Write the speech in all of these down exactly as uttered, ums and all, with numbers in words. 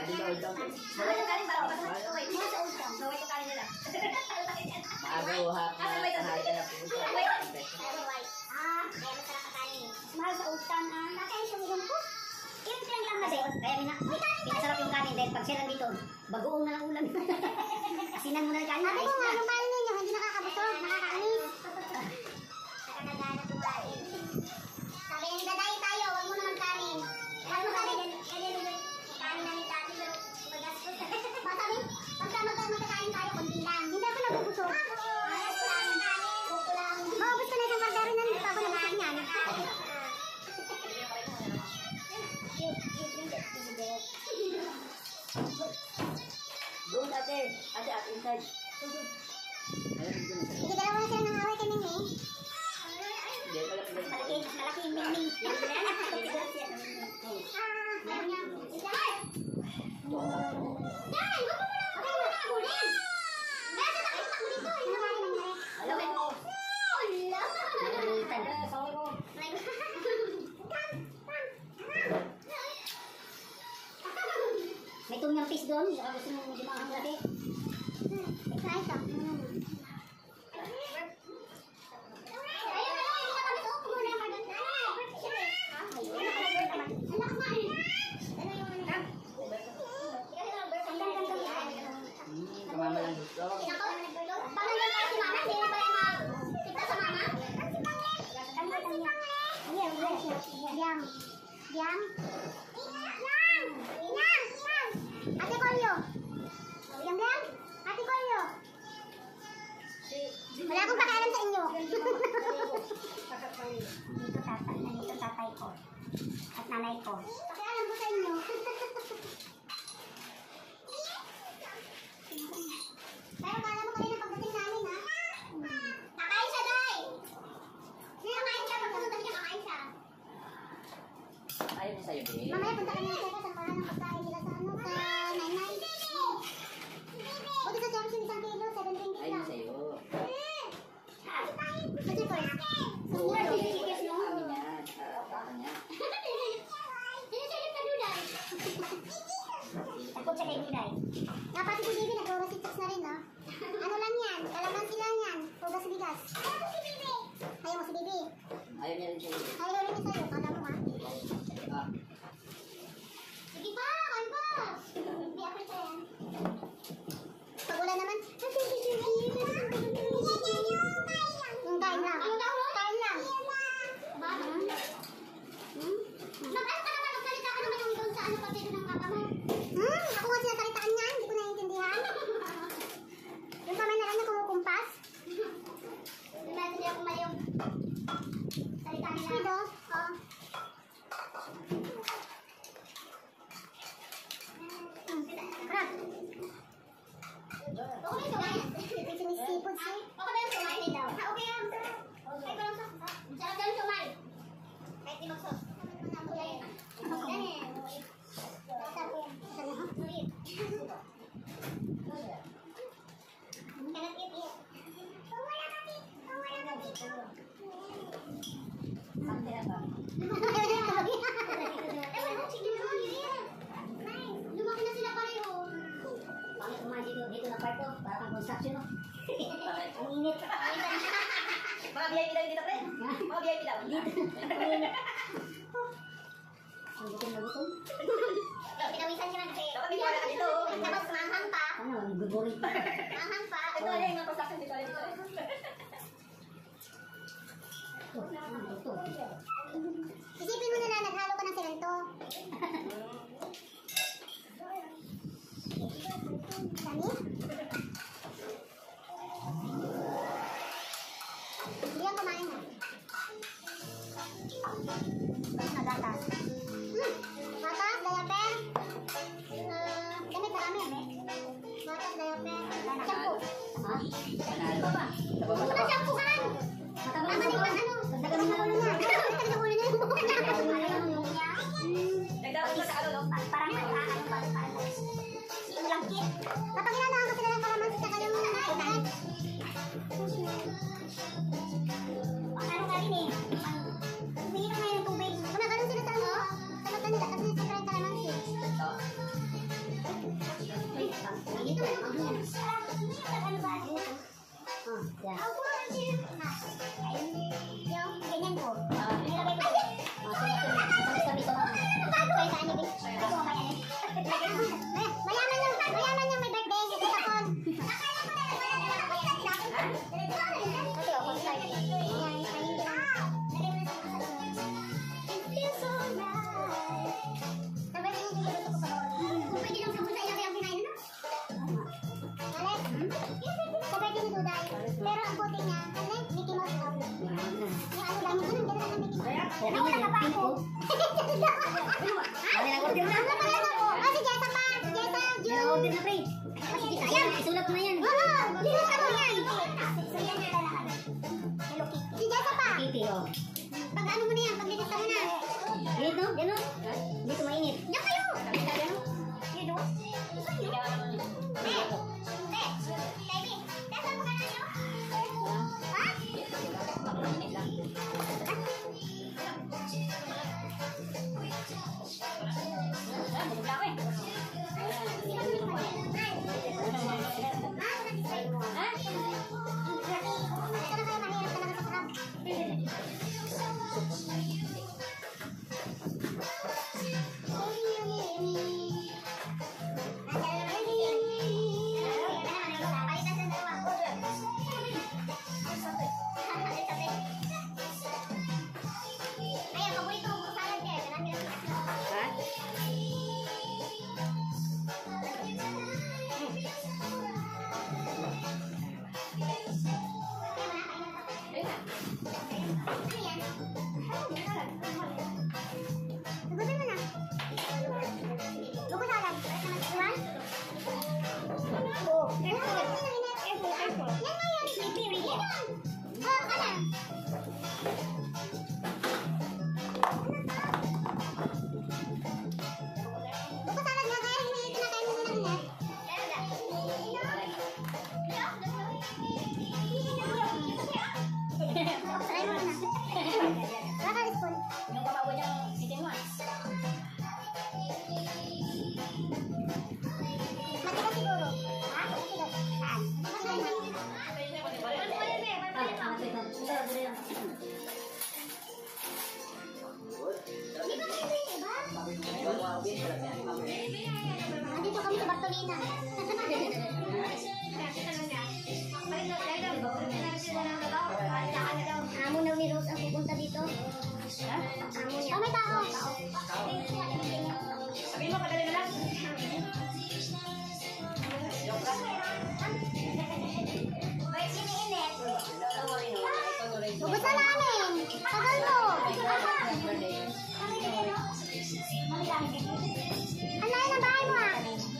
Galing sa Old Town. Bawal yung kanin ba? Bawal yung sa Old Town. Bawal yung kanin nila. Agaw-hap na kahal ka na po. Ah, kaya masarap ka kanin. Mahal sa Old Town, ah. Kakain sa ulam ko. Yung lang lang kasi, kaya mina, pinasarap yung kanin dahil pag sila dito, bagoong na lang ulam. Asinan mo na yung kanin. Sabi ko nga, nung kanin ninyo, hindi nakakabusog, nakakaanis. Nakakagana kumain. Sabi niya, dadayin tayo, huwag mo naman kanin. Huwag mo kanin, ganyan yung kanin namin dati, pero magastos. Sabi, pagka magkakain tayo, kundi lang. Hindi ako nabubusog. Ayos lang, kanin, buko lang. Maubos ko na itong kaldero na, hindi pa ako nabusog niyan. Doon ate, ate at inside. Sige, dalawa na sila ng away kay Mingming. Hindi, malaki na. Malaki, malaki yung Mingming. Ah, ayaw niya. Yan! Yan! Huwag mo muna ako kayo nakabulin! Yan! Sa takit ako dito! Ano ba yung nangyari? Alam mo. Wala! Nalimutan. Sorry ko. May tumyang fish doon. Saka gusto mo hindi makahamlaki. Ikaw, ikaw. Ayun, ayun. Hindi na kami suot. Muna naman doon. Kamama lang gusto. Paano lang kasi mama? Hindi na ba yung mag-tita sa mama? Diam. Diam. Diam. Diam. Ate Kolyo. Diam, diam. Ate Kolyo. Wala akong pakialam sa inyo. Dito tatay. Nandito tatay ko. At nanay ko. Pakialam ko sa inyo. Pero kala mo kanina pagdating namin, ha? Kakain siya, Day! Hindi, kakain siya. Pag pumunta siya, kakain siya. Ayaw niya sa'yo, babe. Mamaya punta kami ng teka sa para ng pagkain nila sa ano, sa nanay. Buti sa Jackson, isang kilo, seventeen Ayaw niya kilo. sa'yo. Kasi po, sa mura, bibigyan mo. Kami niya. Kaka niya. Sinisilip ka doon, Day. Takot siya kay Day. Dapat si Bibi, nag-oras six na rin, no? Ano lang yan? Kalamansi lang yan. Hugas bigas. Ayaw mo si Bibi. Ayaw niya rin sa'yo. Ayaw rin niya sa'yo. Kala mo, ha? Ah. Sige pa, kain pa. Hindi ako siya yan. Pag wala naman, yung kain lang. Kain lang. Hmm? Hmm? Mag-ano ka naman, magsalita ka naman yung doon sa ano pagkito ng papa mo. Hmm? Ako nga sinasalitaan niyan, hindi ko naiintindihan. Yung kamay na lang na kumukumpas. Diba, hindi ako mali yung salita nila. Dito? Oo. Harap. Okay ba yung sumayin? Sinisipod siya. Okay ba yung sumayin daw? Ha, okay lang. Okay ba lang sa? Sarap daw yung sumayin. Kahit di magsos. Ano ko? Sarap yan. Cannot eat it. Wala ka tit. Wala ka tit. Sampai apa? Lumaki na sila pareho. Bakit kumain dito, dito na parto? Parang construction, no? Ang init. Mga V I P daw dito, pre. Mga V I P daw. Ang gutom na gutom. Pinawisan ka na kasi. Dapat may wala ka dito. Tapos manghang pa. Ano, gugurit pa. Manghang pa. Ito wala yung mga construction dito. Dito. Isipin mo na lang, naghalo ka ng semento. Dami? Hindi yan kumain na. Nagatas. Hmm. Gatas, dayapen. Uh, damit marami. Gatas, dayapen. Shampoo. Ha? Panalo ba? Wala shampoo ka lang. Tama din ba ano? Dagdagan mo ulo niya. Dagdagan mo ulo niya. Nagdapat mo sa ano, no? Parang ano ba? Parang langkit. Kapag inanahan ko sila ng kalamansi sa kanyang mga nakainan. Ano ka rin eh? Umiinom ngayon ng tubig. Kumakaroon sila sa ano? Sa mata nila kasi sila yung kalamansi. Mayaman yung, mayaman yung may birthday. Ito tapon. Ito, ako slide. Pwede lang sabon sa ilaki ang kinain, no? Alex, sa birthday ni Duday. Pero ang puti niya, Alex, Mickey Mouse out. Yung ano lang, yun, gano'n lang Mickey Mouse. Ako nakapa ako. Ano na order na? Ano pala ako? Ah, si Jessa pa. Si Jessa, June. Ano order na, pre? Ayan, isulat mo na yan. Oo, sinulat ko yan. Si Jessa pa. Kitty, oh. Pag ano mo na yan, pag lilista mo na. Init, no? Gano'n? Dito mainit. Diyan kayo. You do? Hindi. Hindi. Baby, nasa mo ka na nyo? Ha? Ayan, paborito ko sa salad eh. Marami lang sa Ha? Yung kabago niya, sitin mo. Matigas siguro. Ha? Matigas. Saan? Ah, ito, ito. Ito, ito yan. Hindi ba kayo yung iba? Nandito kami sa Bartolina. Amo na ni Rose ang pupunta dito. Amo niya. Oh, may tao. Sabihin mo, padali na lang. Ubus na namin. Tagal mo. Ang layo ng bahay mo ah.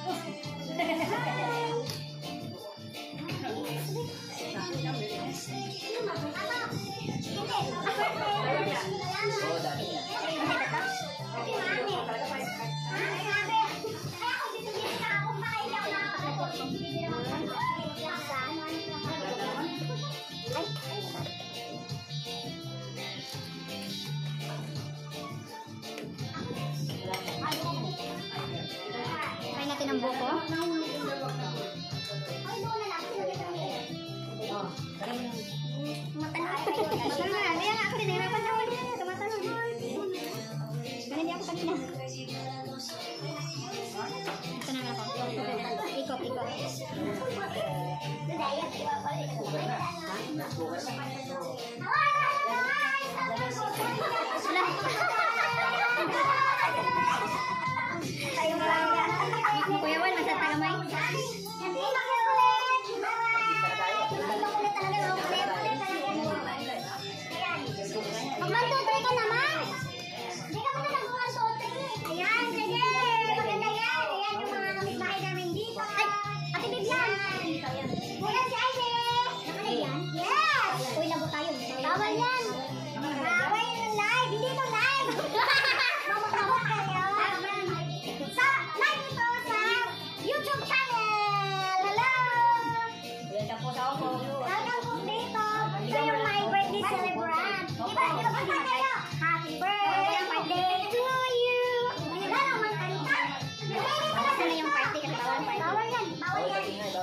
Kain natin ang buko. Tumatanong. Tumatanong na. Kaya nga ako din. Nahirapan ako din. Tumatanong. Ganun din ako kanina. Ito na nga ako. Ikot, ikot. Tayo mo lang yan. Kuya Juan, masa tagamay. Hindi, makulit. Makulit talaga. Makulit talaga. Mag-one-two-three ka naman. Hindi ka pa na nag-one-two-three. Ayan, sige. Maganda yan. Ayan yung mga kapitbahay namin dito. Ay, Ate Bibian. Ayan si Aide. Nakalig yan? Yes. Uy, labo tayo. Bawal yan. Bawal yung live. Hindi ito live. Mamot-mamot kayo. Sa live ito sa YouTube channel. Hello. Welcome po sa ako. Welcome po dito. Ito yung my birthday celebrant. Di ba? Di ba ba kayo? Happy birthday to you. Wala naman kanita. Basta na yung party kasi bawal party. Bawal yan. Bawal yan.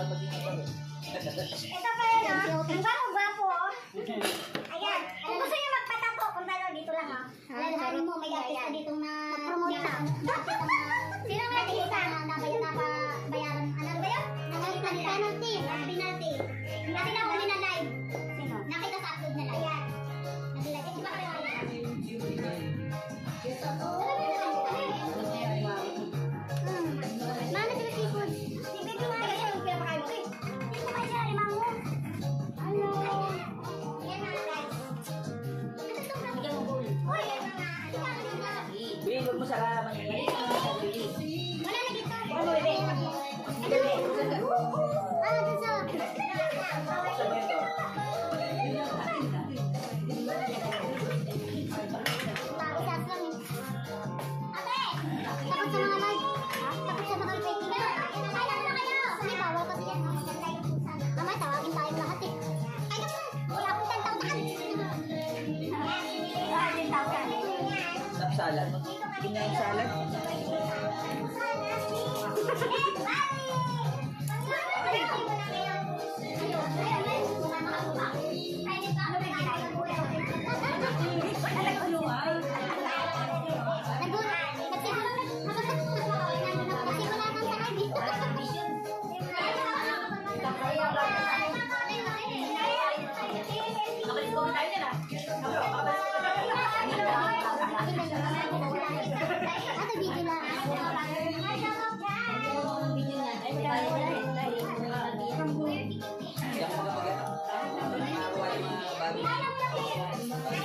Ito pa yun ah. Ang gwapo-gwapo oh. Ayan. Kung gusto nyo magpatato, kung talo dito lang ah. Lalahanin mo, may artista dito na promote na. Sino ang nakikita? Nabayaran, nabayaran, ano ba yun? Penalty, penalty, penalty. Kasi nahuli na live. Sino? Nakita sa upload na live. Nag-live. Di ba kayo Hmm. Mana sila seafood? Si Baby Mara siya yung pinapakain mo. Hindi ko kayo siya, limang mo. Ano? Yan na guys. Ano ito? Bigyan mo bowl. Uy, yan na nga. Ano nga, ano nga. Bili, huwag mo salaman. Bili, bili. Wala na dito. Ano, bili? Bili. Ah, dito. Sabi ito. Papisas lang eh. Ate! Takot sa mga live. Takot sa mga fake video. Kailan na kayo? Hindi, bawal kasi yan. Mamaya, tawagin tayong lahat eh. Ay, naman! Wala akong ten thousand. Ah, ten thousand. Salad. Tingnan yung salad. Makalis ko tayo yan ah. Ate, video lang. Hindi ako makapagano. Nakakuha yung mga babi.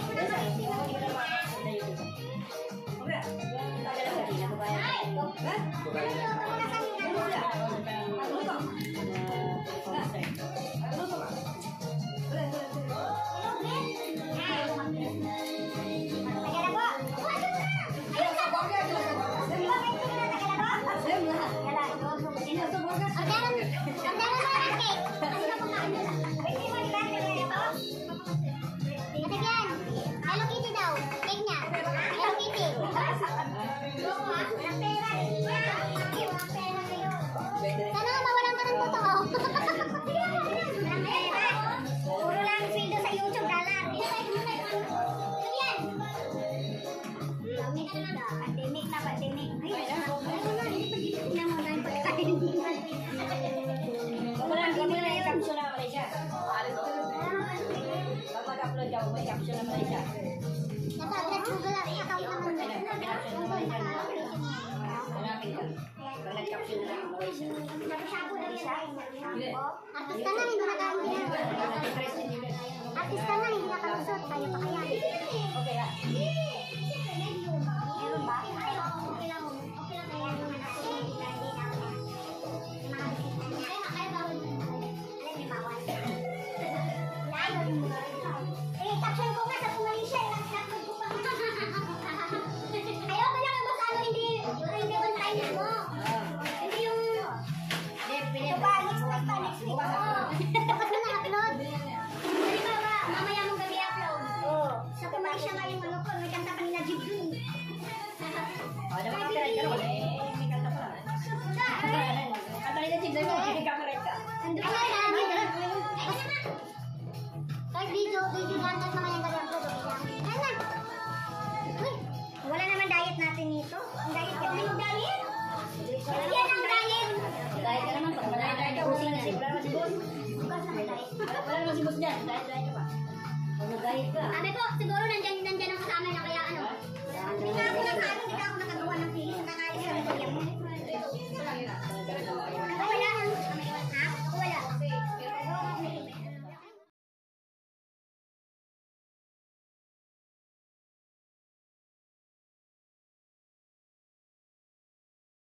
Hello Kitty daw. Cake niya. Hello Kitty. Sana nga mawalan ka ng totoo. Puro lang sweldo sa YouTube, dollar. Yan. Pandemic na, pandemic. Tingnan mo na yung pagkain. Wala, hindi na yung capsule na Malaysia. Kapag upload ako, may capsule na Malaysia. Nasa address Google account naman. Hanapin ka. Pag nag-capsule na ako Malaysia. Artista na, hindi nakakamit. Artista na, hindi nakalusot. Tayo pa kaya. Okay ah.